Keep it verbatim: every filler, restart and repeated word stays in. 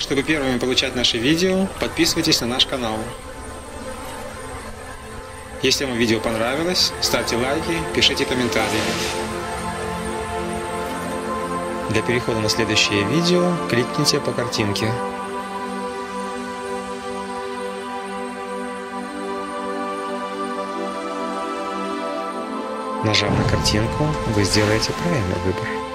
Чтобы первыми получать наши видео, подписывайтесь на наш канал. Если вам видео понравилось, ставьте лайки, пишите комментарии. Для перехода на следующее видео кликните по картинке. Нажав на картинку, вы сделаете правильный выбор.